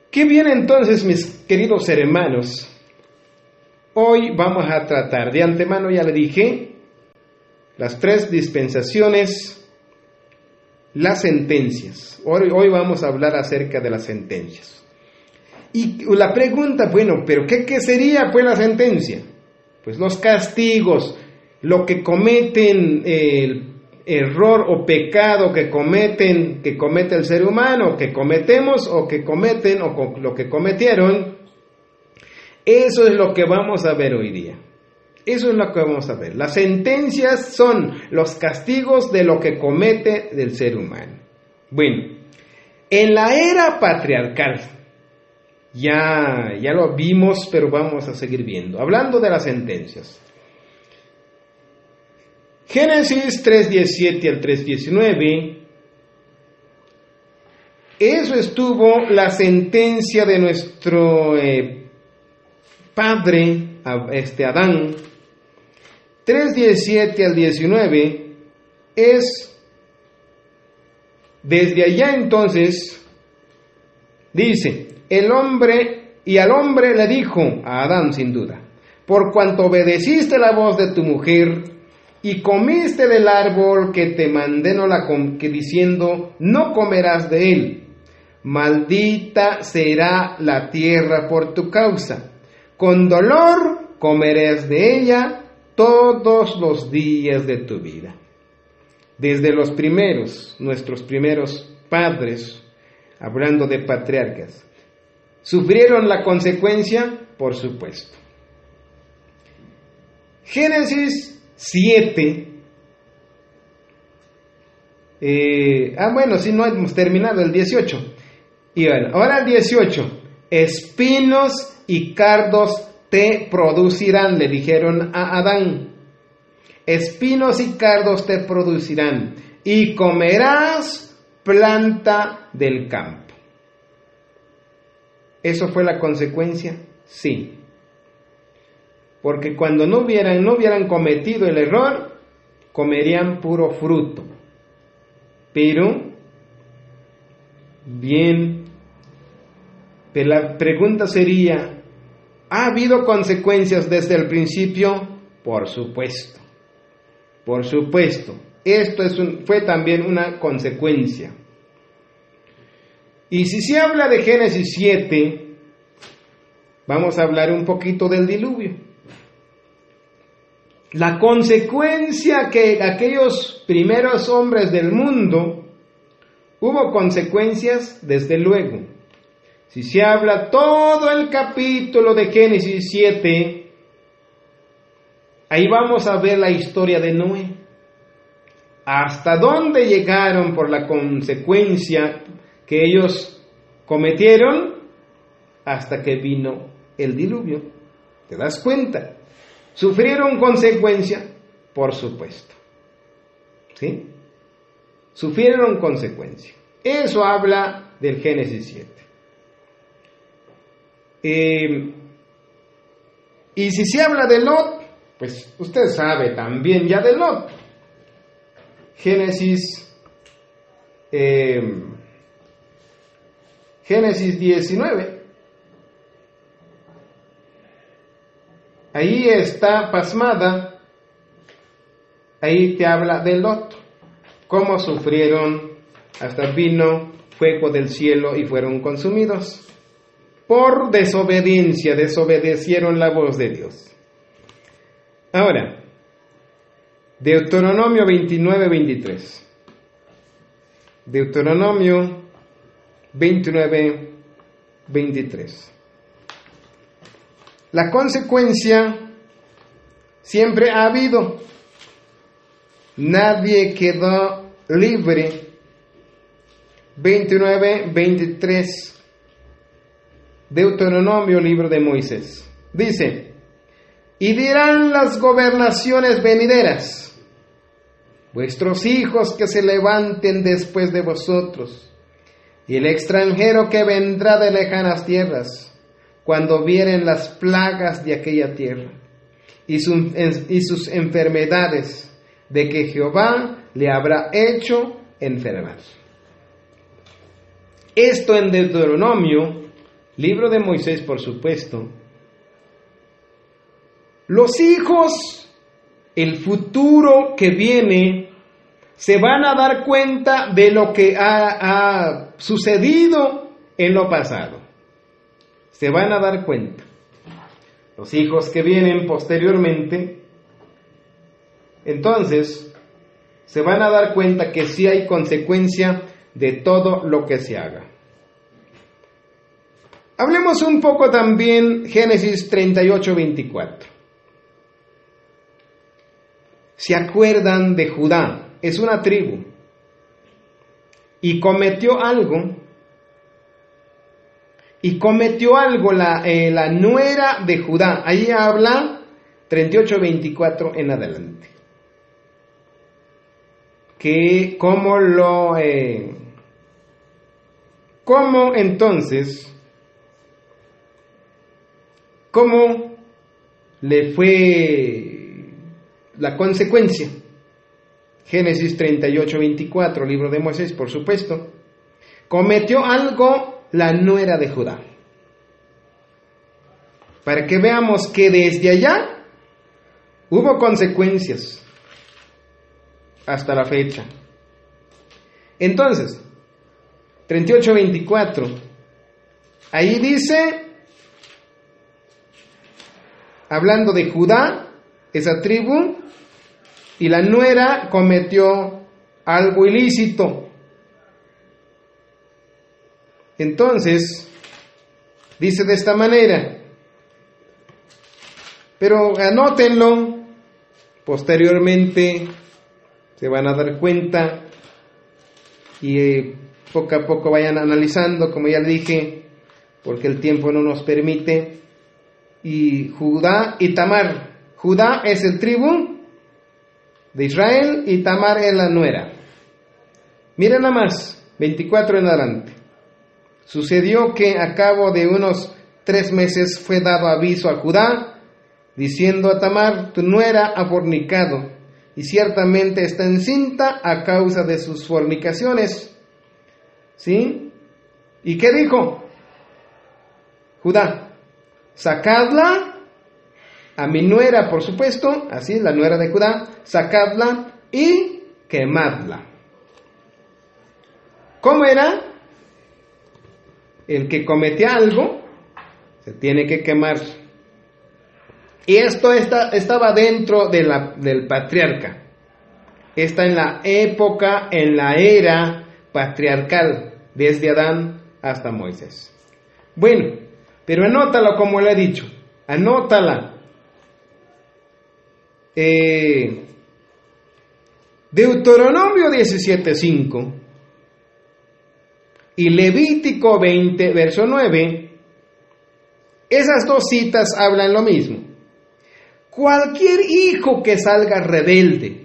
Qué bien entonces, mis queridos hermanos. Hoy vamos a tratar, de antemano ya le dije, las 3 dispensaciones, las sentencias. Hoy vamos a hablar acerca de las sentencias. Y la pregunta, bueno, ¿pero qué sería pues la sentencia? Pues los castigos, lo que cometen, el error o pecado que comete el ser humano, que cometemos o que cometen o lo que cometieron. Eso es lo que vamos a ver hoy día. Eso es lo que vamos a ver. Las sentencias son los castigos de lo que comete del ser humano. Bueno, en la era patriarcal, ya lo vimos, pero vamos a seguir viendo. Hablando de las sentencias. Génesis 3:17 al 3:19. Eso estuvo la sentencia de nuestro padre, Adán. 3:17 al 19 es, desde allá entonces, dice, al hombre le dijo, a Adán sin duda, por cuanto obedeciste la voz de tu mujer y comiste del árbol que te mandé diciendo, no comerás de él, maldita será la tierra por tu causa, con dolor comerás de ella todos los días de tu vida. Desde nuestros primeros padres, hablando de patriarcas, ¿sufrieron la consecuencia? Por supuesto. Génesis 7. Si no hemos terminado el 18. Y bueno, ahora el 18. Espinos y cardos te producirán, le dijeron a Adán. Espinos y cardos te producirán, y comerás planta del campo. ¿Eso fue la consecuencia? Sí. Porque cuando no hubieran cometido el error, comerían puro fruto. Pero la pregunta sería, ¿ha habido consecuencias desde el principio? Por supuesto. Por supuesto. Esto fue también una consecuencia. Y si se habla de Génesis 7, vamos a hablar un poquito del diluvio. La consecuencia que aquellos primeros hombres del mundo, hubo consecuencias desde luego. Si se habla todo el capítulo de Génesis 7, ahí vamos a ver la historia de Noé. Hasta dónde llegaron por la consecuencia que ellos cometieron hasta que vino el diluvio. ¿Te das cuenta? ¿Sufrieron consecuencia? Por supuesto. ¿Sí? Sufrieron consecuencia. Eso habla del Génesis 7. Y si se habla de Lot, pues usted sabe también ya de Lot. Génesis 19. Ahí está pasmada. Ahí te habla de Lot. Cómo sufrieron, hasta vino fuego del cielo y fueron consumidos. Por desobediencia, desobedecieron la voz de Dios. Ahora, Deuteronomio 29:23. Deuteronomio 29:23. La consecuencia siempre ha habido. Nadie quedó libre. 29:23. Deuteronomio, libro de Moisés. Dice, y dirán las gobernaciones venideras, vuestros hijos que se levanten después de vosotros, y el extranjero que vendrá de lejanas tierras, cuando vieren las plagas de aquella tierra, y sus enfermedades, de que Jehová le habrá hecho enfermar. Esto en Deuteronomio libro de Moisés, por supuesto, los hijos, el futuro que viene, se van a dar cuenta de lo que ha sucedido en lo pasado. Se van a dar cuenta. Los hijos que vienen posteriormente, entonces, se van a dar cuenta que sí hay consecuencia de todo lo que se haga. Hablemos un poco también Génesis 38:24. ¿Se acuerdan de Judá? Es una tribu. Y cometió algo la nuera de Judá. Ahí habla 38:24 en adelante. Que cómo le fue la consecuencia. Génesis 38:24, libro de Moisés, por supuesto. Cometió algo la nuera de Judá. Para que veamos que desde allá hubo consecuencias hasta la fecha. Entonces, 38:24, ahí dice, hablando de Judá, esa tribu, y la nuera cometió algo ilícito. Entonces, dice de esta manera, pero anótenlo, posteriormente se van a dar cuenta y poco a poco vayan analizando, como ya le dije, porque el tiempo no nos permite. Y Judá y Tamar. Judá es el tribu de Israel y Tamar es la nuera. Miren nada más, 24 en adelante. Sucedió que a cabo de unos 3 meses fue dado aviso a Judá, diciendo a Tamar, tu nuera ha fornicado, y ciertamente está encinta a causa de sus fornicaciones. ¿Sí? ¿Y qué dijo Judá? Sacadla, a mi nuera, por supuesto, así, la nuera de Judá, sacadla y quemadla. ¿Cómo era? El que cometía algo, se tiene que quemar. Y esto estaba dentro del patriarca. Está en la época, en la era patriarcal, desde Adán hasta Moisés. Bueno, pero anótalo como le he dicho, anótala. Deuteronomio 17:5 y Levítico 20, verso 9, esas dos citas hablan lo mismo. Cualquier hijo que salga rebelde,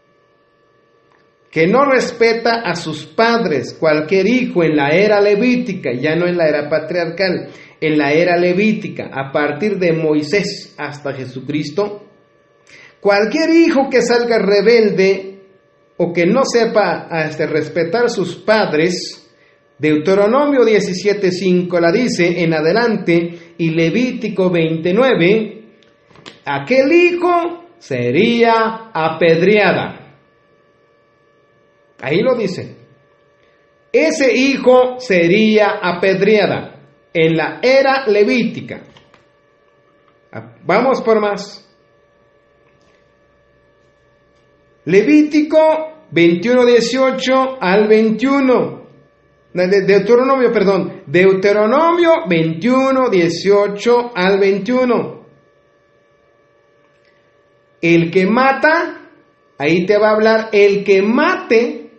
que no respeta a sus padres, cualquier hijo en la era levítica, ya no en la era patriarcal, en la era levítica, a partir de Moisés hasta Jesucristo, cualquier hijo que salga rebelde o que no sepa respetar sus padres, Deuteronomio 17:5 la dice en adelante y Levítico 29, aquel hijo sería apedreada. Ahí lo dice. Ese hijo sería apedreada en la era levítica. Vamos por más. Levítico 21:18 al 21. Deuteronomio 21:18 al 21. El que mata, ahí te va a hablar, el que mate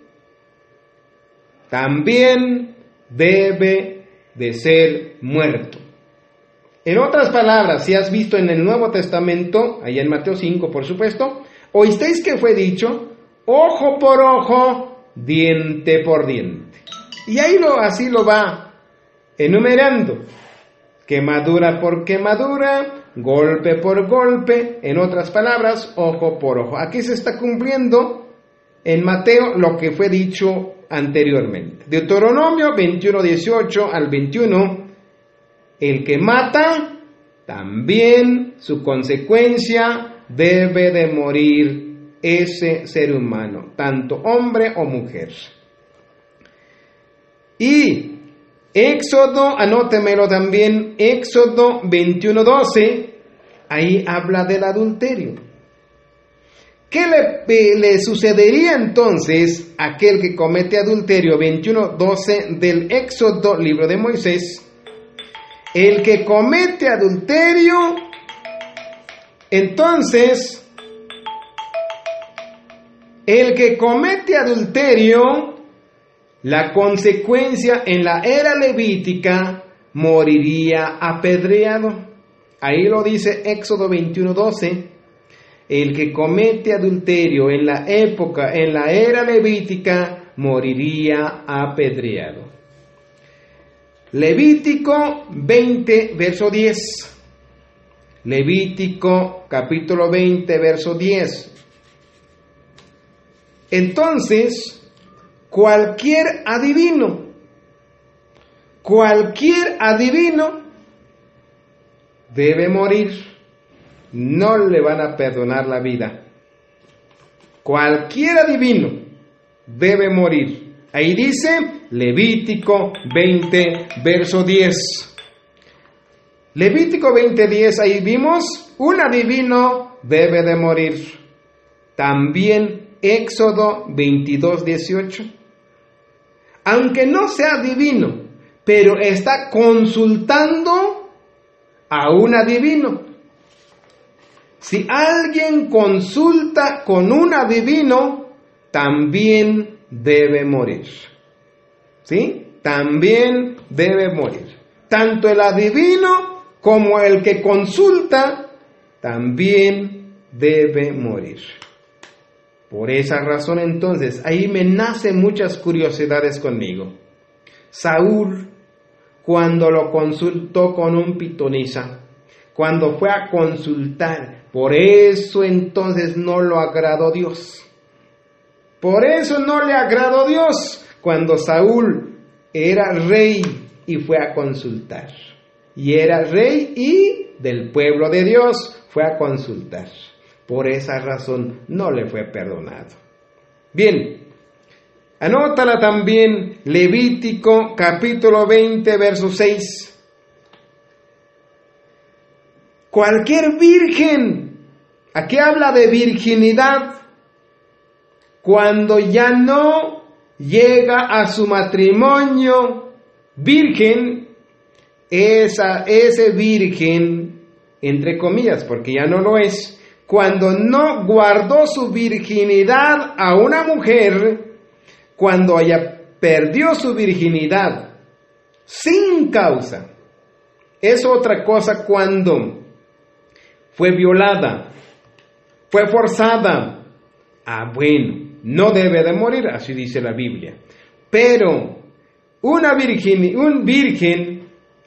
también debe de ser muerto. En otras palabras, si has visto en el Nuevo Testamento, allá en Mateo 5, por supuesto, oísteis que fue dicho, ojo por ojo, diente por diente. Y ahí así lo va enumerando. Quemadura por quemadura, golpe por golpe, en otras palabras, ojo por ojo. Aquí se está cumpliendo en Mateo lo que fue dicho anteriormente. Deuteronomio 21:18 al 21 El que mata, también su consecuencia debe de morir ese ser humano, tanto hombre o mujer. Y Éxodo, anótemelo también, Éxodo 21:12, ahí habla del adulterio. ¿Qué le sucedería entonces a aquel que comete adulterio? 21:12 del Éxodo, libro de Moisés. El que comete adulterio, entonces, el que comete adulterio, la consecuencia en la era levítica, moriría apedreado. Ahí lo dice Éxodo 21:12. El que comete adulterio en la era levítica, moriría apedreado. Levítico 20, verso 10. Levítico capítulo 20, verso 10. Entonces, cualquier adivino debe morir. No le van a perdonar la vida. Cualquier adivino debe morir. Ahí dice Levítico 20, verso 10. Levítico 20:10, ahí vimos, un adivino debe de morir. También Éxodo 22:18. Aunque no sea adivino, pero está consultando a un adivino. Si alguien consulta con un adivino, también debe morir. ¿Sí? También debe morir. Tanto el adivino como el que consulta también debe morir. Por esa razón entonces, ahí me nacen muchas curiosidades conmigo. Saúl, cuando lo consultó con un pitonisa, cuando fue a consultar, por eso entonces no lo agradó Dios. Por eso no le agradó Dios cuando Saúl era rey y fue a consultar. Y era rey y del pueblo de Dios fue a consultar. Por esa razón no le fue perdonado. Bien, anótala también Levítico capítulo 20, verso 6. Cualquier virgen, aquí habla de virginidad, cuando ya no llega a su matrimonio virgen, ese virgen, entre comillas, porque ya no lo es, cuando no guardó su virginidad a una mujer, cuando ella perdió su virginidad sin causa, es otra cosa cuando fue violada, fue forzada. Bueno, no debe de morir, así dice la Biblia. Pero un virgen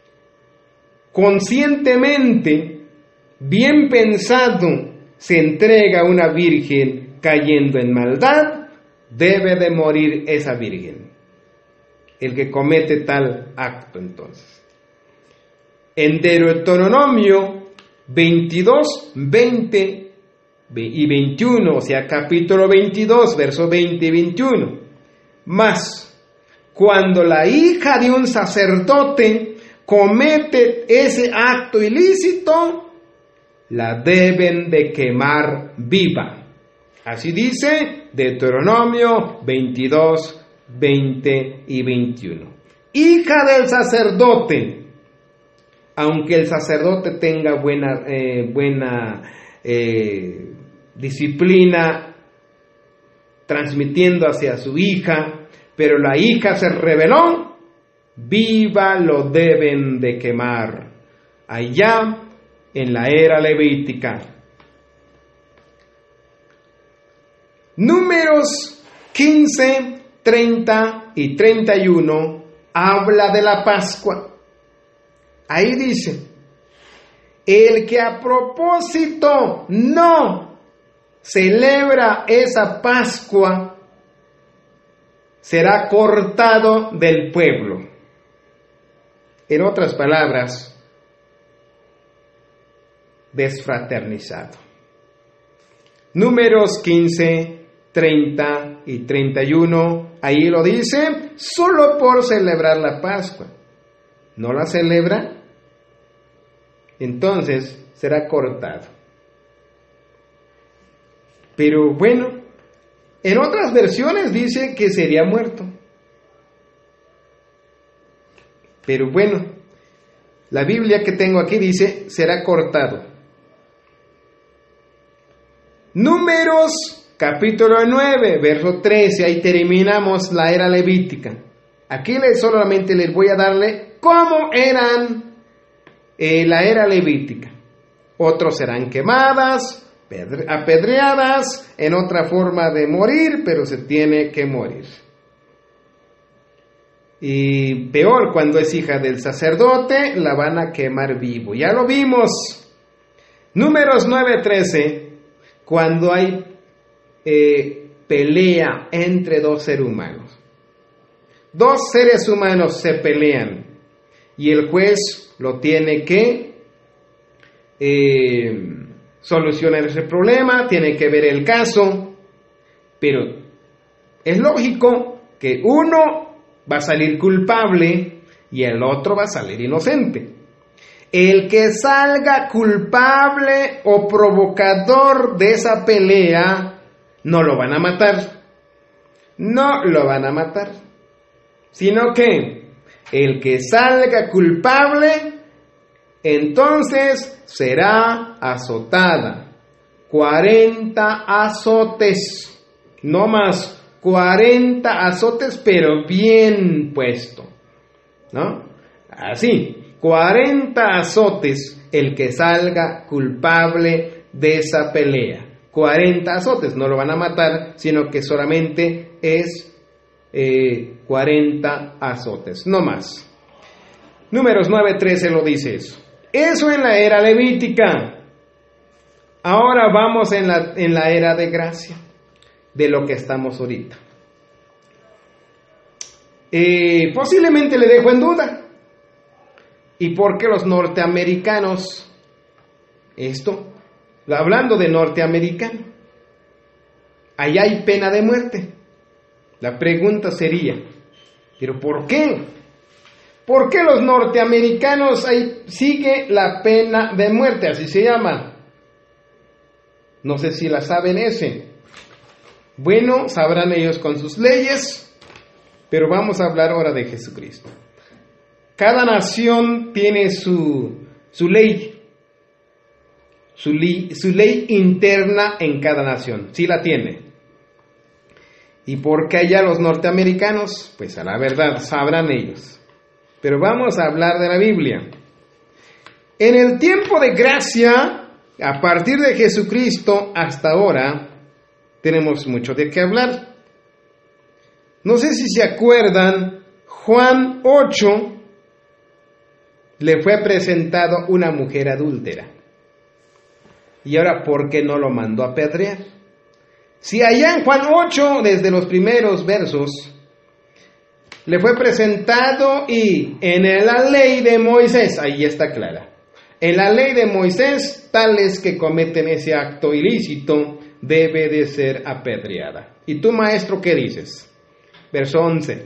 conscientemente, bien pensado, se entrega a una virgen cayendo en maldad, debe de morir esa virgen. El que comete tal acto entonces. En Deuteronomio 22, 20 y 21, o sea, capítulo 22, verso 20 y 21. Mas, cuando la hija de un sacerdote comete ese acto ilícito, la deben de quemar viva. Así dice Deuteronomio 22, 20 y 21. Hija del sacerdote, aunque el sacerdote tenga buena disciplina transmitiendo hacia su hija, pero la hija se rebeló, viva lo deben de quemar allá en la era levítica. Números 15, 30 y 31 habla de la Pascua. Ahí dice: el que a propósito no celebra esa Pascua será cortado del pueblo. En otras palabras, desfraternizado. Números 15, 30 y 31, ahí lo dice, solo por celebrar la Pascua. ¿No la celebra? Entonces será cortado. Pero bueno, en otras versiones dice que sería muerto. Pero bueno, la Biblia que tengo aquí dice, será cortado. Números, capítulo 9, verso 13, ahí terminamos la era levítica. Aquí solamente les voy a darle cómo eran la era levítica. Otros serán quemadas, apedreadas, en otra forma de morir, pero se tiene que morir. Y peor, cuando es hija del sacerdote, la van a quemar vivo. Ya lo vimos. Números 9:13, cuando hay pelea entre dos seres humanos. Dos seres humanos se pelean y el juez lo tiene que solucionar ese problema, tiene que ver el caso, pero es lógico que uno va a salir culpable y el otro va a salir inocente. El que salga culpable o provocador de esa pelea, no lo van a matar. No lo van a matar. Sino que el que salga culpable, entonces será azotada. 40 azotes. No más. 40 azotes, pero bien puesto, ¿no? Así, 40 azotes el que salga culpable de esa pelea. 40 azotes, no lo van a matar, sino que solamente es 40 azotes, no más. Números 9:13 lo dice eso. Eso en la era levítica. Ahora vamos en la era de gracia, de lo que estamos ahorita. Posiblemente le dejo en duda. ¿Y por qué los norteamericanos? Esto, hablando de norteamericano, allá hay pena de muerte. La pregunta sería, ¿pero por qué? ¿Por qué los norteamericanos ahí sigue la pena de muerte? Así se llama. No sé si la saben ese. Bueno, sabrán ellos con sus leyes, pero vamos a hablar ahora de Jesucristo. Cada nación tiene su ley, su ley interna en cada nación, sí la tiene. ¿Y por qué allá los norteamericanos? Pues a la verdad sabrán ellos. Pero vamos a hablar de la Biblia. En el tiempo de gracia, a partir de Jesucristo hasta ahora, tenemos mucho de qué hablar. No sé si se acuerdan, Juan 8 le fue presentado una mujer adúltera. Y ahora, ¿por qué no lo mandó a apedrear? Si allá en Juan 8, desde los primeros versos, le fue presentado y en la ley de Moisés, ahí está clara, en la ley de Moisés, tales que cometen ese acto ilícito, debe de ser apedreada. ¿Y tú, maestro, qué dices? Verso 11.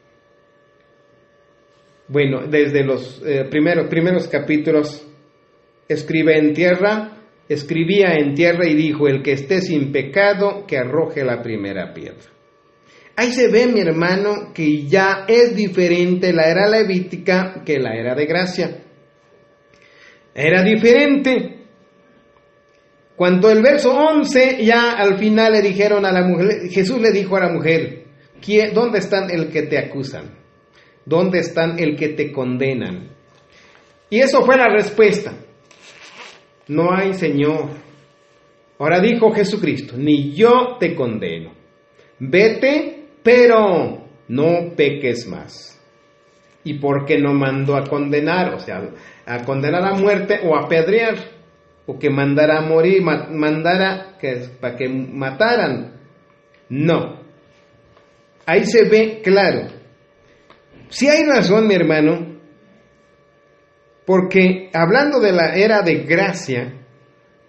Bueno, desde los primeros capítulos, escribía en tierra y dijo, el que esté sin pecado, que arroje la primera piedra. Ahí se ve, mi hermano, que ya es diferente la era levítica que la era de gracia. Era diferente. Cuando el verso 11, ya al final le dijeron a la mujer, Jesús le dijo a la mujer, ¿dónde están el que te acusan? ¿Dónde están el que te condenan? Y eso fue la respuesta. No hay, Señor. Ahora dijo Jesucristo, ni yo te condeno. Vete, pero no peques más. ¿Y por qué no mandó a condenar? O sea, a condenar a muerte o a apedrear. O que mandara a morir, para que mataran. No. Ahí se ve claro. Sí hay razón, mi hermano, porque hablando de la era de gracia,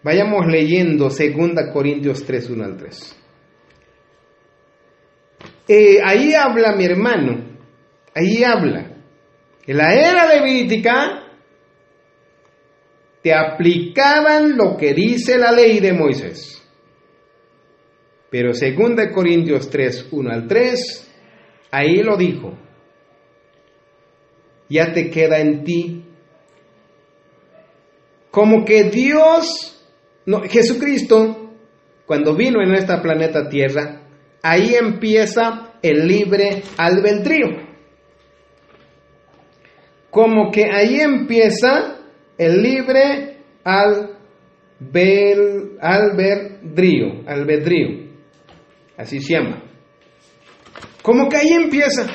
Vayamos leyendo 2 Corintios 3, 1 al 3. Ahí habla mi hermano, ahí habla. En la era levítica te aplicaban lo que dice la ley de Moisés. Pero 2 Corintios 3, 1 al 3, ahí lo dijo. Ya te queda en ti. Como que Jesucristo, cuando vino en esta planeta Tierra, ahí empieza el libre albedrío. Como que ahí empieza el libre albedrío. Así se llama. Como que ahí empieza.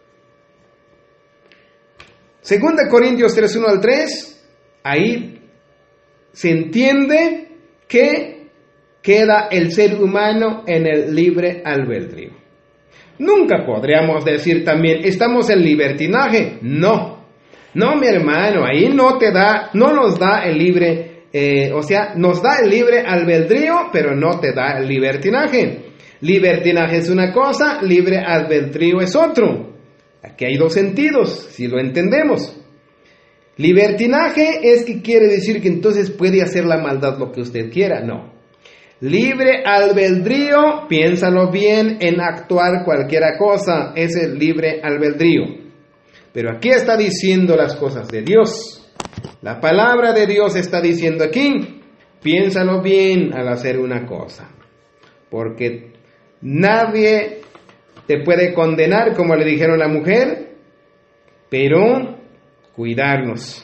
2 Corintios 3, 1 al 3, ahí se entiende que queda el ser humano en el libre albedrío. Nunca podríamos decir también, estamos en libertinaje. No, mi hermano, ahí no nos da el libre, nos da el libre albedrío, pero no te da el libertinaje. Libertinaje es una cosa, libre albedrío es otro. Aquí hay dos sentidos, si lo entendemos. Libertinaje es que quiere decir que entonces puede hacer la maldad lo que usted quiera. No. Libre albedrío, piénsalo bien, en actuar cualquiera cosa, es el libre albedrío. Pero aquí está diciendo las cosas de Dios. La palabra de Dios está diciendo aquí, piénsalo bien al hacer una cosa. Porque nadie te puede condenar, como le dijeron a la mujer, pero cuidarnos.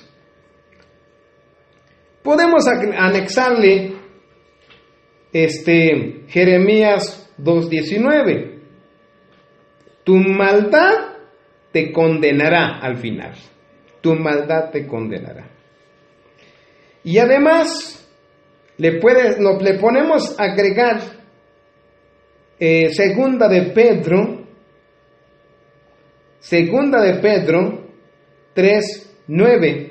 Podemos anexarle Jeremías 2:19. Tu maldad te condenará al final. Tu maldad te condenará. Y además le ponemos a agregar Segunda de Pedro 3:9.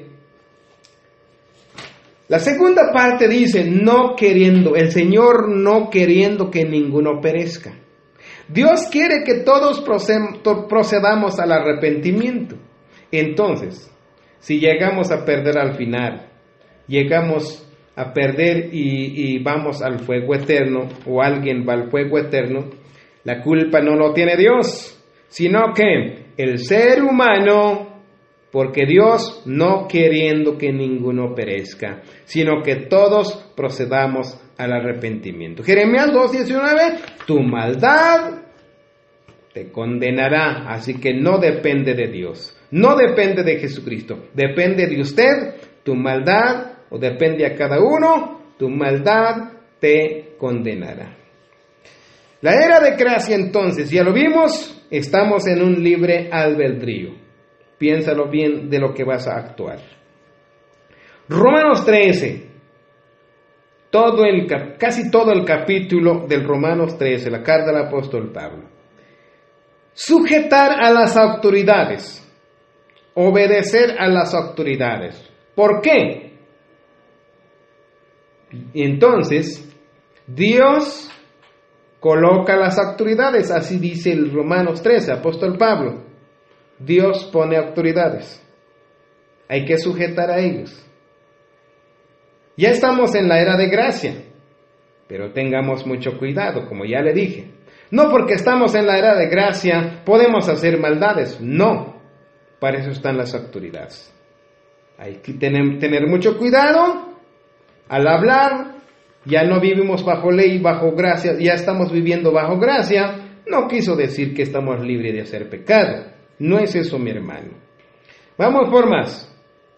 La segunda parte dice, el Señor no queriendo que ninguno perezca. Dios quiere que todos procedamos al arrepentimiento. Entonces, si llegamos a perder al final, llegamos a perder y vamos al fuego eterno, o alguien va al fuego eterno, la culpa no lo tiene Dios, sino que el ser humano, porque Dios no queriendo que ninguno perezca, sino que todos procedamos al arrepentimiento. Jeremías 2:19, tu maldad te condenará, así que no depende de Dios, no depende de Jesucristo, depende de usted, tu maldad, o depende a cada uno, tu maldad te condenará. La era de gracia entonces, ya lo vimos, estamos en un libre albedrío. Piénsalo bien de lo que vas a actuar. Romanos 13, casi todo el capítulo del Romanos 13, la carta del apóstol Pablo. Sujetar a las autoridades, obedecer a las autoridades. ¿Por qué? Entonces, Dios coloca las autoridades, así dice el Romanos 13, apóstol Pablo. Dios pone autoridades. Hay que sujetar a ellos. Ya estamos en la era de gracia, pero tengamos mucho cuidado, como ya le dije. No porque estamos en la era de gracia podemos hacer maldades, no. Para eso están las autoridades. Hay que tener mucho cuidado al hablar. Ya no vivimos bajo ley, bajo gracia, ya estamos viviendo bajo gracia. No quiso decir que estamos libres de hacer pecado. No es eso, mi hermano. Vamos por más.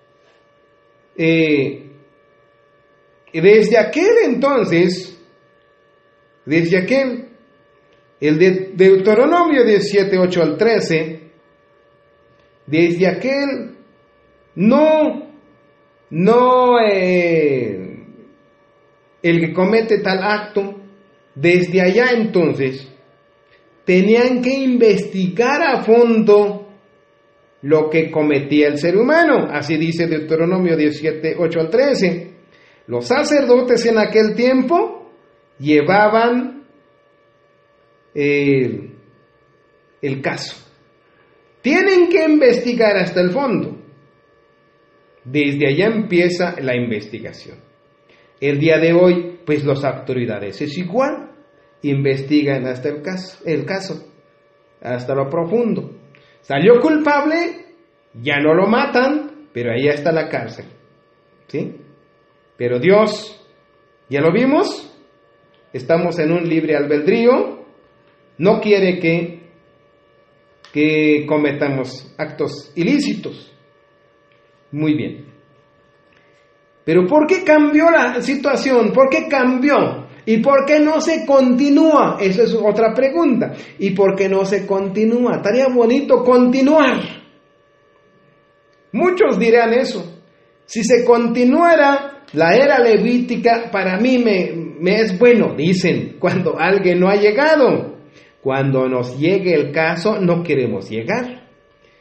Desde aquel entonces, el de Deuteronomio 17, 8 al 13, desde aquel, el que comete tal acto, desde allá entonces, tenían que investigar a fondo lo que cometía el ser humano. Así dice Deuteronomio 17, 8 al 13. Los sacerdotes en aquel tiempo llevaban el caso. Tienen que investigar hasta el fondo. Desde allá empieza la investigación. El día de hoy, pues las autoridades es igual. Investigan hasta el caso, hasta lo profundo. Salió culpable, ya no lo matan, pero ahí está la cárcel. ¿Sí? Pero Dios, ya lo vimos, estamos en un libre albedrío, no quiere que cometamos actos ilícitos. Muy bien. Pero ¿por qué cambió la situación? ¿Por qué cambió? ¿Y por qué no se continúa? Esa es otra pregunta. ¿Y por qué no se continúa? Estaría bonito continuar. Muchos dirán eso. Si se continuara la era levítica, para mí me es bueno, dicen, cuando alguien no ha llegado. Cuando nos llegue el caso, no queremos llegar.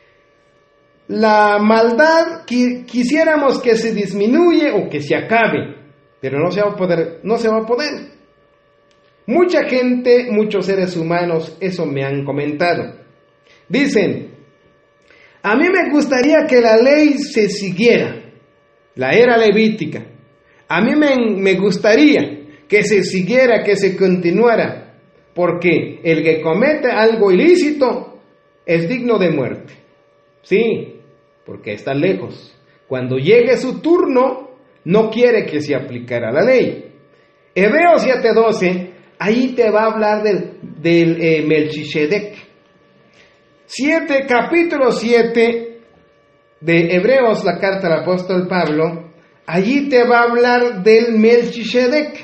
La maldad quisiéramos que se disminuya o que se acabe, pero no se va a poder. Mucha gente, muchos seres humanos, eso me han comentado. Dicen, a mí me gustaría que la ley se siguiera, la era levítica. A mí me gustaría que se siguiera, que se continuara, porque el que comete algo ilícito es digno de muerte. Sí, porque está lejos. Cuando llegue su turno, no quiere que se aplicara la ley. Hebreos 7:12, ahí te va a hablar del Melquisedec. Capítulo 7 de Hebreos, la carta al apóstol Pablo, allí te va a hablar del Melquisedec.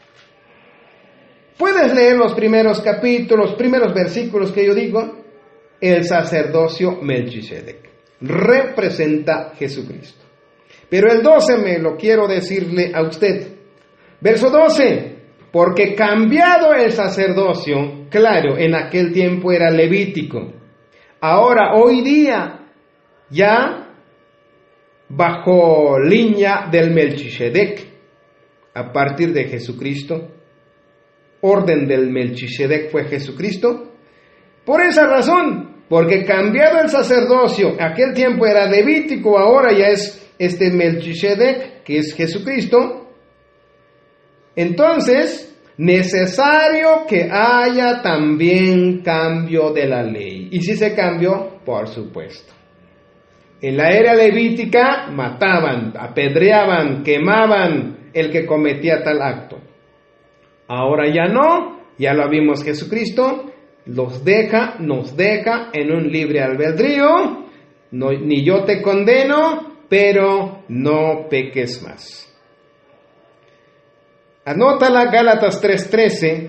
Puedes leer los primeros capítulos, primeros versículos que yo digo. El sacerdocio Melquisedec representa a Jesucristo. Pero el 12 me lo quiero decirle a usted. Verso 12. Porque cambiado el sacerdocio, claro, en aquel tiempo era levítico. Ahora, hoy día, ya bajo línea del Melquisedec, a partir de Jesucristo, orden del Melquisedec fue Jesucristo. Por esa razón, porque cambiado el sacerdocio, aquel tiempo era levítico, ahora ya es este Melquisedec, que es Jesucristo. Entonces, necesario que haya también cambio de la ley. ¿Y si se cambió? Por supuesto. En la era levítica mataban, apedreaban, quemaban el que cometía tal acto. Ahora ya no, ya lo vimos Jesucristo, nos deja en un libre albedrío, no, ni yo te condeno, pero no peques más. Anótala, Gálatas 3:13.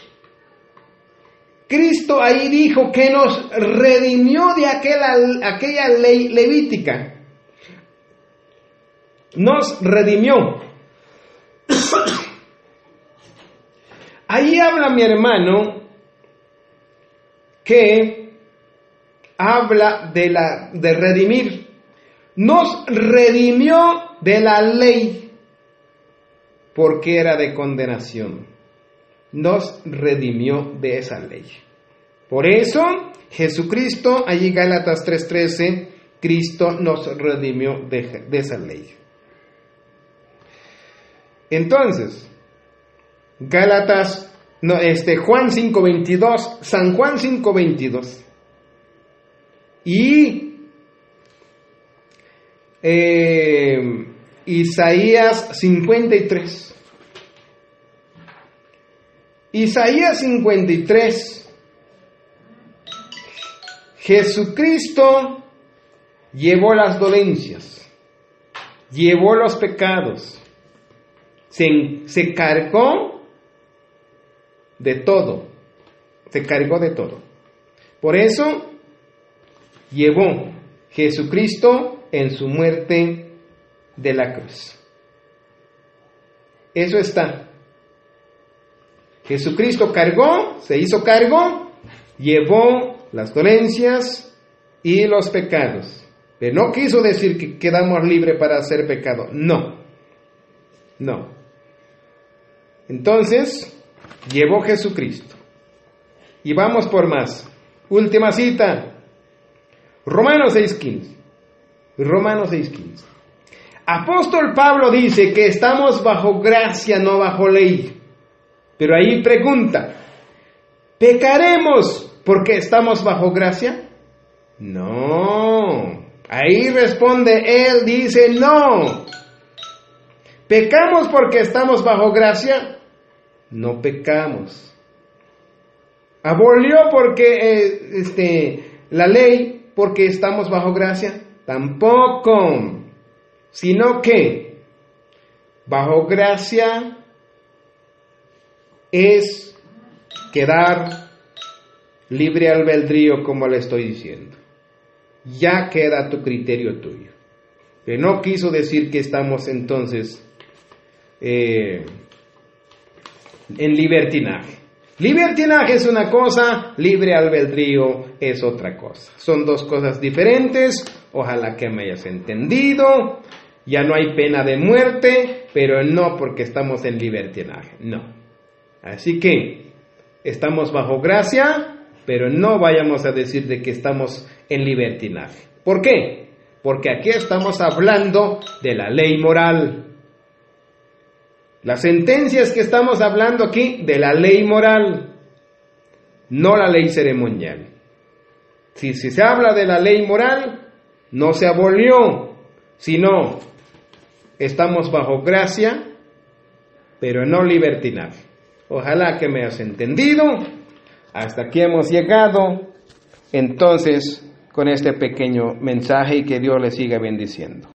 Cristo ahí dijo que nos redimió de aquella ley levítica. Nos redimió. Ahí habla mi hermano que habla de redimir. Nos redimió de la ley porque era de condenación. Nos redimió de esa ley. Por eso, Jesucristo, allí Gálatas 3:13, Cristo nos redimió de esa ley. Entonces, Juan 5:22, San Juan 5:22 y Isaías 53. Isaías 53. Jesucristo llevó las dolencias, llevó los pecados, se cargó de todo, se cargó de todo. Por eso llevó Jesucristo en su muerte de la cruz. Eso está. Jesucristo cargó, se hizo cargo, llevó las dolencias y los pecados. Pero no quiso decir que quedamos libres para hacer pecado. No. No. Entonces, llevó Jesucristo. Y vamos por más. Última cita. Romanos 6:15. Romanos 6:15. Apóstol Pablo dice que estamos bajo gracia, no bajo ley. Pero ahí pregunta, ¿pecaremos porque estamos bajo gracia? No. Ahí responde él, dice no. ¿Pecamos porque estamos bajo gracia? No pecamos. ¿Abolió porque la ley porque estamos bajo gracia? Tampoco. Sino que bajo gracia es quedar libre albedrío, como le estoy diciendo. Ya queda tu criterio tuyo. Que no quiso decir que estamos entonces en libertinaje. Libertinaje es una cosa, libre albedrío es otra cosa. Son dos cosas diferentes. Ojalá que me hayas entendido. Ya no hay pena de muerte, pero no porque estamos en libertinaje. No. Así que estamos bajo gracia, pero no vayamos a decir de que estamos en libertinaje. ¿Por qué? Porque aquí estamos hablando de la ley moral. Las sentencias que estamos hablando aquí de la ley moral, no la ley ceremonial. Si se habla de la ley moral, no se abolió, sino estamos bajo gracia, pero no libertinaje. Ojalá que me hayas entendido. Hasta aquí hemos llegado, entonces, con este pequeño mensaje y que Dios le siga bendiciendo.